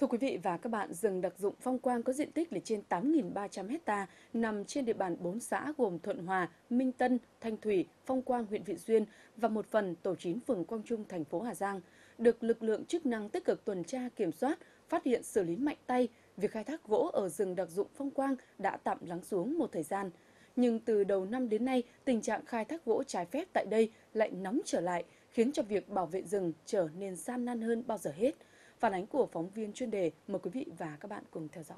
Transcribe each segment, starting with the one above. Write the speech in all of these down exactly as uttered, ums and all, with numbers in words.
Thưa quý vị và các bạn, rừng đặc dụng Phong Quang có diện tích là trên tám nghìn ba trăm ha, nằm trên địa bàn bốn xã gồm Thuận Hòa, Minh Tân, Thanh Thủy, Phong Quang huyện Vị Xuyên và một phần tổ chín phường Quang Trung, thành phố Hà Giang, được lực lượng chức năng tích cực tuần tra kiểm soát, phát hiện xử lý mạnh tay. Việc khai thác gỗ ở rừng đặc dụng Phong Quang đã tạm lắng xuống một thời gian. Nhưng từ đầu năm đến nay, tình trạng khai thác gỗ trái phép tại đây lại nóng trở lại, khiến cho việc bảo vệ rừng trở nên gian nan hơn bao giờ hết. Phản ánh của phóng viên chuyên đề, mời quý vị và các bạn cùng theo dõi.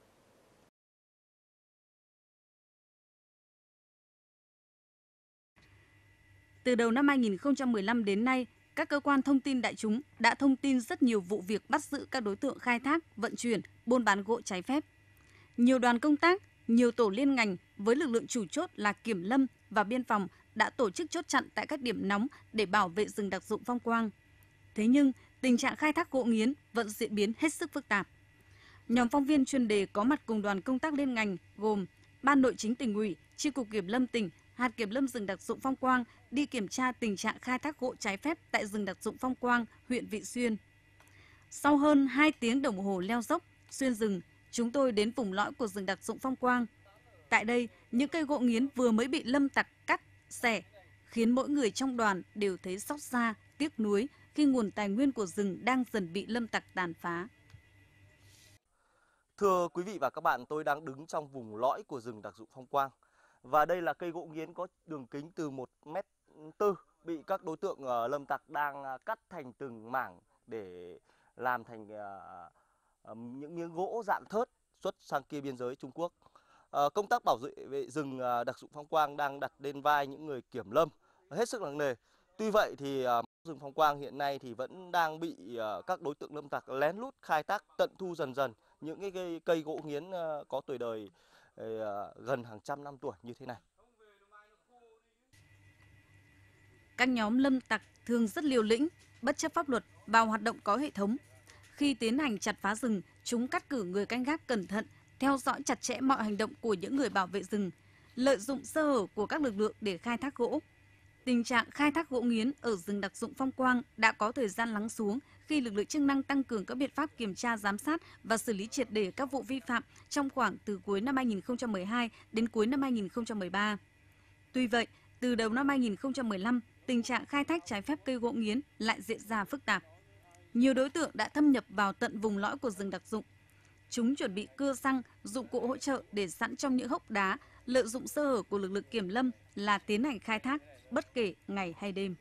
Từ đầu năm hai nghìn không trăm mười lăm đến nay, các cơ quan thông tin đại chúng đã thông tin rất nhiều vụ việc bắt giữ các đối tượng khai thác, vận chuyển, buôn bán gỗ trái phép. Nhiều đoàn công tác, nhiều tổ liên ngành với lực lượng chủ chốt là kiểm lâm và biên phòng đã tổ chức chốt chặn tại các điểm nóng để bảo vệ rừng đặc dụng Phong Quang. Thế nhưng, tình trạng khai thác gỗ nghiến vẫn diễn biến hết sức phức tạp. Nhóm phóng viên chuyên đề có mặt cùng đoàn công tác liên ngành gồm Ban Nội chính Tỉnh ủy, Chi cục Kiểm lâm tỉnh, Hạt Kiểm lâm rừng đặc dụng Phong Quang đi kiểm tra tình trạng khai thác gỗ trái phép tại rừng đặc dụng Phong Quang, huyện Vị Xuyên. Sau hơn hai tiếng đồng hồ leo dốc, xuyên rừng, chúng tôi đến vùng lõi của rừng đặc dụng Phong Quang. Tại đây, những cây gỗ nghiến vừa mới bị lâm tặc cắt, xẻ, khiến mỗi người trong đoàn đều thấy xót xa, tiếc nuối khi nguồn tài nguyên của rừng đang dần bị lâm tặc tàn phá. Thưa quý vị và các bạn, tôi đang đứng trong vùng lõi của rừng đặc dụng Phong Quang. Và đây là cây gỗ nghiến có đường kính từ một mét tư bị các đối tượng uh, lâm tặc đang uh, cắt thành từng mảng để làm thành uh, uh, những miếng gỗ dạng thớt xuất sang kia biên giới Trung Quốc. Uh, công tác bảo vệ rừng uh, đặc dụng Phong Quang đang đặt lên vai những người kiểm lâm hết sức nặng nề. Tuy vậy thì uh, rừng Phong Quang hiện nay thì vẫn đang bị uh, các đối tượng lâm tặc lén lút khai thác tận thu dần dần những cái cây, cây gỗ nghiến uh, có tuổi đời uh, gần hàng trăm năm tuổi như thế này. Các nhóm lâm tặc thường rất liều lĩnh, bất chấp pháp luật vào hoạt động có hệ thống. Khi tiến hành chặt phá rừng, chúng cắt cử người canh gác cẩn thận, theo dõi chặt chẽ mọi hành động của những người bảo vệ rừng, lợi dụng sơ hở của các lực lượng để khai thác gỗ. Tình trạng khai thác gỗ nghiến ở rừng đặc dụng Phong Quang đã có thời gian lắng xuống khi lực lượng chức năng tăng cường các biện pháp kiểm tra, giám sát và xử lý triệt để các vụ vi phạm trong khoảng từ cuối năm hai nghìn không trăm mười hai đến cuối năm hai nghìn không trăm mười ba. Tuy vậy, từ đầu năm hai nghìn không trăm mười lăm, tình trạng khai thác trái phép cây gỗ nghiến lại diễn ra phức tạp. Nhiều đối tượng đã thâm nhập vào tận vùng lõi của rừng đặc dụng. Chúng chuẩn bị cưa xăng, dụng cụ hỗ trợ để sẵn trong những hốc đá, lợi dụng sơ hở của lực lượng kiểm lâm là tiến hành khai thác, bất kể ngày hay đêm.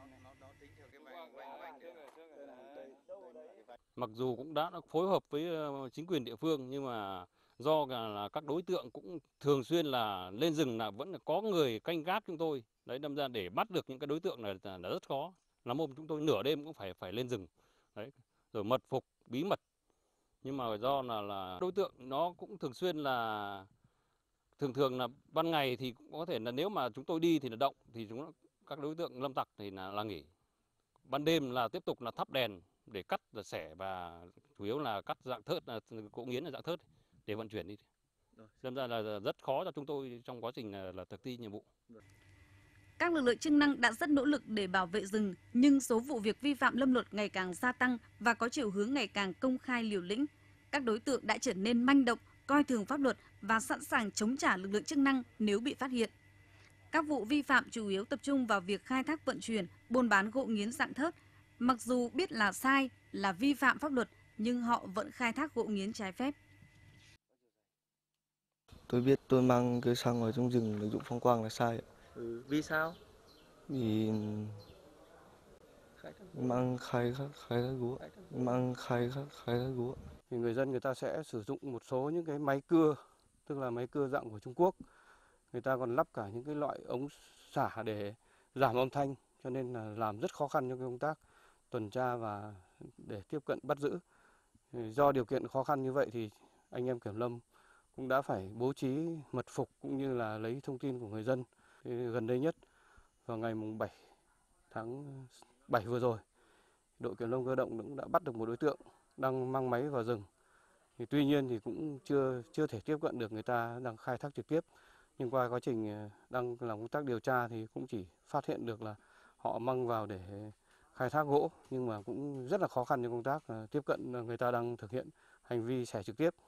Mặc dù cũng đã phối hợp với chính quyền địa phương nhưng mà do là các đối tượng cũng thường xuyên là lên rừng là vẫn là có người canh gác chúng tôi. Đấy, đâm ra để bắt được những cái đối tượng này là rất khó. Lắm hôm chúng tôi nửa đêm cũng phải phải lên rừng. Đấy, rồi mật phục bí mật. Nhưng mà do là là đối tượng nó cũng thường xuyên là thường thường là ban ngày thì cũng có thể là nếu mà chúng tôi đi thì là động thì chúng các đối tượng lâm tặc thì là, là nghỉ. Ban đêm là tiếp tục là thắp đèn để cắt và xẻ và chủ yếu là cắt dạng thớt, là gỗ nghiến là dạng thớt để vận chuyển đi. Đâm ra là rất khó cho chúng tôi trong quá trình là, là thực thi nhiệm vụ. Các lực lượng chức năng đã rất nỗ lực để bảo vệ rừng, nhưng số vụ việc vi phạm lâm luật ngày càng gia tăng và có chiều hướng ngày càng công khai liều lĩnh. Các đối tượng đã trở nên manh động, coi thường pháp luật và sẵn sàng chống trả lực lượng chức năng nếu bị phát hiện. Các vụ vi phạm chủ yếu tập trung vào việc khai thác vận chuyển, buôn bán gỗ nghiến dạng thớt. Mặc dù biết là sai, là vi phạm pháp luật, nhưng họ vẫn khai thác gỗ nghiến trái phép. Tôi biết tôi mang cái xăng ở trong rừng đặc dụng Phong Quang là sai. Ừ, vì sao? Vì mang khai thác khai thác gỗ, mang khai thác khai thác gỗ. Thì người dân người ta sẽ sử dụng một số những cái máy cưa, tức là máy cưa dạng của Trung Quốc. Người ta còn lắp cả những cái loại ống xả để giảm âm thanh, cho nên là làm rất khó khăn cho công tác tuần tra và để tiếp cận bắt giữ. Do điều kiện khó khăn như vậy thì anh em kiểm lâm cũng đã phải bố trí mật phục cũng như là lấy thông tin của người dân. Thì gần đây nhất vào ngày mùng bảy tháng bảy vừa rồi, đội kiểm lâm cơ động cũng đã bắt được một đối tượng đang mang máy vào rừng. Thì tuy nhiên thì cũng chưa chưa thể tiếp cận được, người ta đang khai thác trực tiếp. Nhưng qua quá trình đang làm công tác điều tra thì cũng chỉ phát hiện được là họ mang vào để khai thác gỗ, nhưng mà cũng rất là khó khăn trong công tác tiếp cận người ta đang thực hiện hành vi xẻ trực tiếp.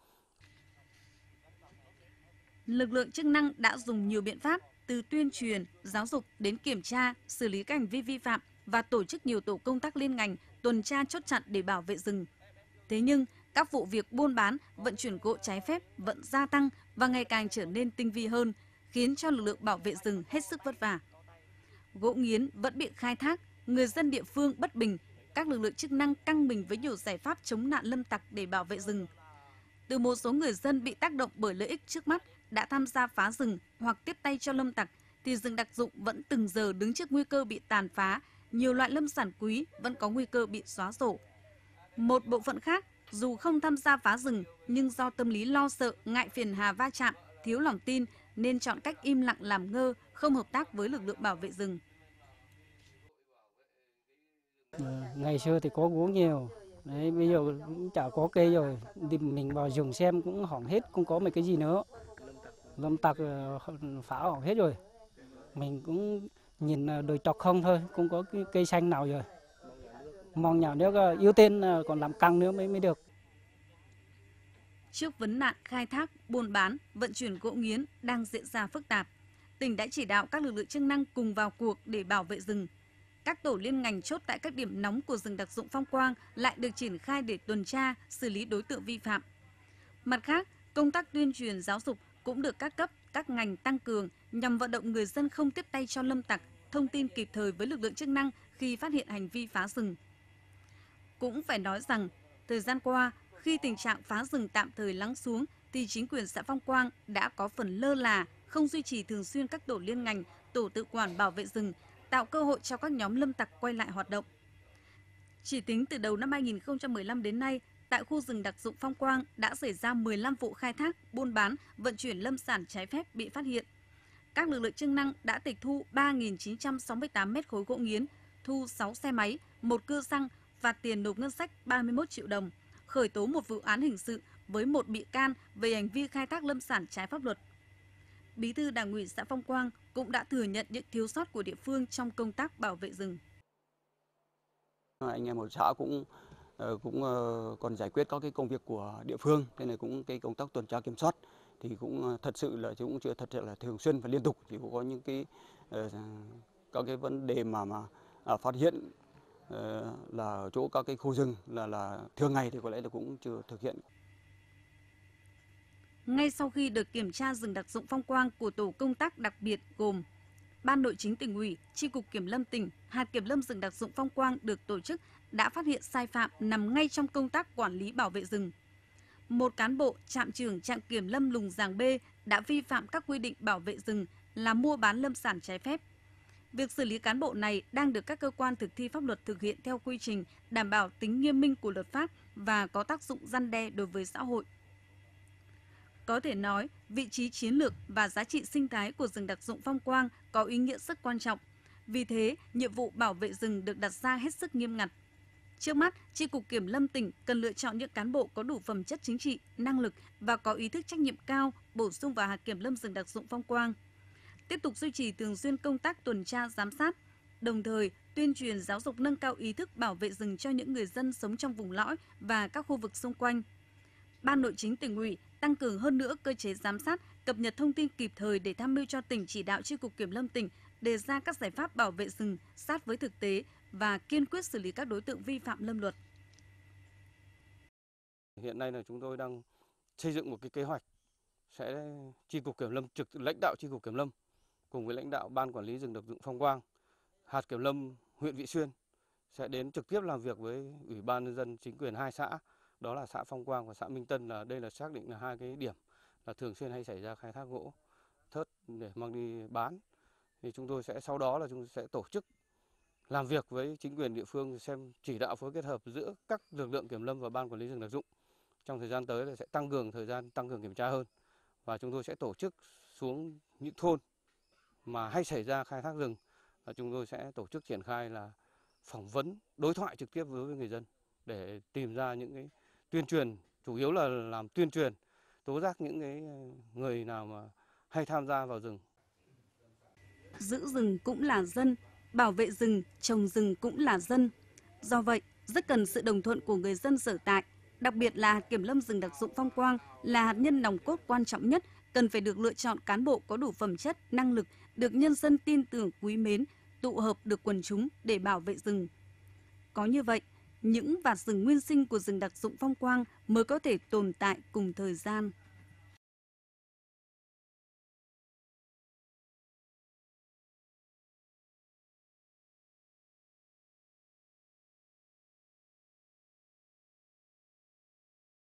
Lực lượng chức năng đã dùng nhiều biện pháp từ tuyên truyền, giáo dục đến kiểm tra, xử lý các hành vi vi phạm và tổ chức nhiều tổ công tác liên ngành tuần tra chốt chặn để bảo vệ rừng. Thế nhưng, các vụ việc buôn bán, vận chuyển gỗ trái phép vẫn gia tăng và ngày càng trở nên tinh vi hơn, khiến cho lực lượng bảo vệ rừng hết sức vất vả. Gỗ nghiến vẫn bị khai thác, người dân địa phương bất bình, các lực lượng chức năng căng mình với nhiều giải pháp chống nạn lâm tặc để bảo vệ rừng. Từ một số người dân bị tác động bởi lợi ích trước mắt đã tham gia phá rừng hoặc tiếp tay cho lâm tặc, thì rừng đặc dụng vẫn từng giờ đứng trước nguy cơ bị tàn phá, nhiều loại lâm sản quý vẫn có nguy cơ bị xóa sổ. Một bộ phận khác, dù không tham gia phá rừng nhưng do tâm lý lo sợ, ngại phiền hà va chạm, thiếu lòng tin nên chọn cách im lặng làm ngơ, không hợp tác với lực lượng bảo vệ rừng. Ngày xưa thì có gỗ nhiều, đấy, bây giờ cũng chả có cây rồi, thì mình vào rừng xem cũng hỏng hết, không có mấy cái gì nữa. Lâm tặc phá hỏng hết rồi. Mình cũng nhìn đồi trọc không thôi, không có cái cây xanh nào rồi. Mong nhà nước ưu tiên còn làm căng nữa mới mới được. Trước vấn nạn khai thác, buôn bán, vận chuyển gỗ nghiến đang diễn ra phức tạp, tỉnh đã chỉ đạo các lực lượng chức năng cùng vào cuộc để bảo vệ rừng. Các tổ liên ngành chốt tại các điểm nóng của rừng đặc dụng Phong Quang lại được triển khai để tuần tra, xử lý đối tượng vi phạm. Mặt khác, công tác tuyên truyền giáo dục cũng được các cấp, các ngành tăng cường nhằm vận động người dân không tiếp tay cho lâm tặc, thông tin kịp thời với lực lượng chức năng khi phát hiện hành vi phá rừng. Cũng phải nói rằng, thời gian qua, khi tình trạng phá rừng tạm thời lắng xuống, thì chính quyền xã Phong Quang đã có phần lơ là, không duy trì thường xuyên các tổ liên ngành, tổ tự quản bảo vệ rừng, tạo cơ hội cho các nhóm lâm tặc quay lại hoạt động. Chỉ tính từ đầu năm hai nghìn không trăm mười lăm đến nay, tại khu rừng đặc dụng Phong Quang đã xảy ra mười lăm vụ khai thác, buôn bán, vận chuyển lâm sản trái phép bị phát hiện. Các lực lượng chức năng đã tịch thu ba nghìn chín trăm sáu mươi tám mét khối gỗ nghiến, thu sáu xe máy, một cưa xăng, phạt tiền nộp ngân sách ba mươi mốt triệu đồng, khởi tố một vụ án hình sự với một bị can về hành vi khai thác lâm sản trái pháp luật. Bí thư Đảng ủy xã Phong Quang cũng đã thừa nhận những thiếu sót của địa phương trong công tác bảo vệ rừng. Anh em ở xã cũng cũng còn giải quyết các cái công việc của địa phương, thế này cũng cái công tác tuần tra kiểm soát thì cũng thật sự là cũng chưa thật sự là thường xuyên và liên tục, thì cũng có những cái các cái vấn đề mà mà phát hiện là ở chỗ các cái khu rừng là là thường ngày thì có lẽ là cũng chưa thực hiện. Ngay sau khi được kiểm tra rừng đặc dụng Phong Quang của tổ công tác đặc biệt gồm Ban Nội chính Tỉnh ủy, Chi cục Kiểm lâm tỉnh, hạt kiểm lâm rừng đặc dụng Phong Quang được tổ chức đã phát hiện sai phạm nằm ngay trong công tác quản lý bảo vệ rừng. Một cán bộ trạm trưởng trạm kiểm lâm Lùng Giàng B đã vi phạm các quy định bảo vệ rừng là mua bán lâm sản trái phép. Việc xử lý cán bộ này đang được các cơ quan thực thi pháp luật thực hiện theo quy trình đảm bảo tính nghiêm minh của luật pháp và có tác dụng răn đe đối với xã hội. Có thể nói, vị trí chiến lược và giá trị sinh thái của rừng đặc dụng Phong Quang có ý nghĩa rất quan trọng. Vì thế, nhiệm vụ bảo vệ rừng được đặt ra hết sức nghiêm ngặt. Trước mắt, Chi cục Kiểm lâm tỉnh cần lựa chọn những cán bộ có đủ phẩm chất chính trị, năng lực và có ý thức trách nhiệm cao, bổ sung vào hạt kiểm lâm rừng đặc dụng Phong Quang. Tiếp tục duy trì thường xuyên công tác tuần tra giám sát, đồng thời tuyên truyền giáo dục nâng cao ý thức bảo vệ rừng cho những người dân sống trong vùng lõi và các khu vực xung quanh. Ban Nội chính Tỉnh ủy tăng cường hơn nữa cơ chế giám sát, cập nhật thông tin kịp thời để tham mưu cho tỉnh chỉ đạo Chi cục Kiểm lâm tỉnh đề ra các giải pháp bảo vệ rừng sát với thực tế và kiên quyết xử lý các đối tượng vi phạm lâm luật. Hiện nay là chúng tôi đang xây dựng một cái kế hoạch sẽ Chi cục Kiểm lâm trực lãnh đạo Chi cục Kiểm lâm cùng với lãnh đạo Ban Quản lý rừng đặc dụng Phong Quang, hạt kiểm lâm huyện Vị Xuyên sẽ đến trực tiếp làm việc với Ủy ban nhân dân chính quyền hai xã, đó là xã Phong Quang và xã Minh Tân, là đây là xác định là hai cái điểm là thường xuyên hay xảy ra khai thác gỗ thớt để mang đi bán. Thì chúng tôi sẽ sau đó là chúng tôi sẽ tổ chức làm việc với chính quyền địa phương xem chỉ đạo phối kết hợp giữa các lực lượng kiểm lâm và Ban Quản lý rừng đặc dụng. Trong thời gian tới là sẽ tăng cường thời gian tăng cường kiểm tra hơn, và chúng tôi sẽ tổ chức xuống những thôn mà hay xảy ra khai thác rừng, và chúng tôi sẽ tổ chức triển khai là phỏng vấn, đối thoại trực tiếp với người dân để tìm ra những cái tuyên truyền, chủ yếu là làm tuyên truyền, tố giác những cái người nào mà hay tham gia vào rừng. Giữ rừng cũng là dân, bảo vệ rừng, trồng rừng cũng là dân. Do vậy, rất cần sự đồng thuận của người dân sở tại, đặc biệt là hạt kiểm lâm rừng đặc dụng Phong Quang là hạt nhân nòng cốt quan trọng nhất, cần phải được lựa chọn cán bộ có đủ phẩm chất, năng lực, được nhân dân tin tưởng quý mến, tụ hợp được quần chúng để bảo vệ rừng. Có như vậy, những vạt rừng nguyên sinh của rừng đặc dụng Phong Quang mới có thể tồn tại cùng thời gian.